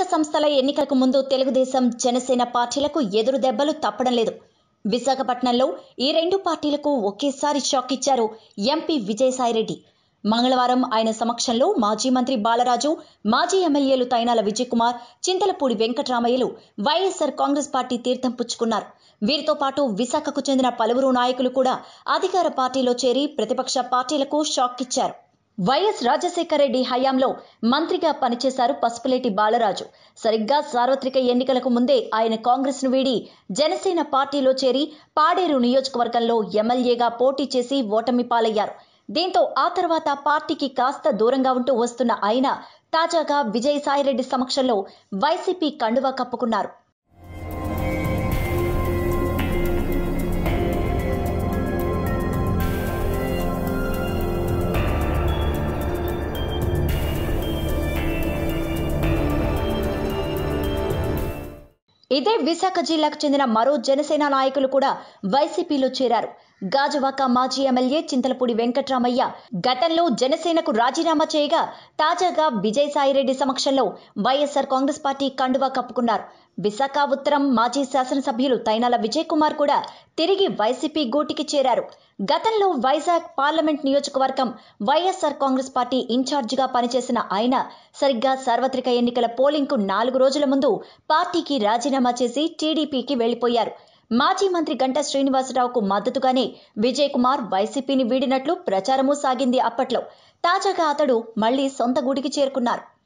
సంస్థల ఎన్నికలకు ముందు తెలుగుదేశం జనసేన పార్టీలకు ఎదురు దెబ్బలు తప్పడం లేదు. విశాఖపట్నంలో ఈ రెండు పార్టీలకు ఒకేసారి షాక్ ఇచ్చారు ఎంపీ విజయసాయిరెడ్డి. మంగళవారం ఆయన సమక్షంలో మాజీ మంత్రి బాలరాజు, మాజీ ఎమ్మెల్యేలు తైనాల విజయకుమార్, చింతలపూడి వెంకటరామయ్యలు వైఎస్ఆర్ కాంగ్రెస్ పార్టీ తీర్థం పుచ్చుకున్నారు. వీరితో పాటు విశాఖకు చెందిన పలువురు నాయకులు కూడా అధికార పార్టీలో చేరి ప్రతిపక్ష పార్టీలకు షాక్ ఇచ్చారు. వైఎస్ రాజశేఖర రెడ్డి హయాంలో మంత్రిగా పనిచేశారు పసుపులేటి బాలరాజు. సరిగ్గా సార్వత్రిక ఎన్నికలకు ముందే ఆయన కాంగ్రెస్ ను వీడి జనసేన పార్టీలో చేరి పాడేరు నియోజకవర్గంలో ఎమ్మెల్యేగా పోటీ చేసి ఓటమి పాలయ్యారు. దీంతో ఆ తర్వాత పార్టీకి కాస్త దూరంగా ఉంటూ వస్తున్న ఆయన తాజాగా విజయసాయిరెడ్డి సమక్షంలో వైసీపీ కండువా కప్పుకున్నారు. ఇదే విశాఖ జిల్లాకు చెందిన మరో జనసేన నాయకులు కూడా వైసీపీలో చేరారు. గాజువాక మాజీ ఎమ్మెల్యే చింతలపూడి వెంకటరామయ్య గతంలో జనసేనకు రాజీనామా చేయగా తాజాగా విజయసాయిరెడ్డి సమక్షంలో వైఎస్ఆర్ కాంగ్రెస్ పార్టీ కండువా కప్పుకున్నారు. విశాఖ ఉత్తరం మాజీ శాసనసభ్యులు తైనాల విజయకుమార్ కూడా తిరిగి వైసీపీ గూటికి చేరారు. గతంలో వైజాగ్ పార్లమెంట్ నియోజకవర్గం వైఎస్ఆర్ కాంగ్రెస్ పార్టీ ఇన్ఛార్జిగా పనిచేసిన ఆయన సరిగ్గా సార్వత్రిక ఎన్నికల పోలింగ్ కు 4 రోజుల ముందు పార్టీకి రాజీనామా చేసి టీడీపీకి వెళ్లిపోయారు. మాజీ మంత్రి గంటా శ్రీనివాసరావుకు మద్దతుగానే విజయకుమార్ వైసీపీని వీడినట్లు ప్రచారమూ సాగింది. అప్పట్లో తాజాగా అతడు మళ్లీ సొంత గూటికి చేరుకున్నారు.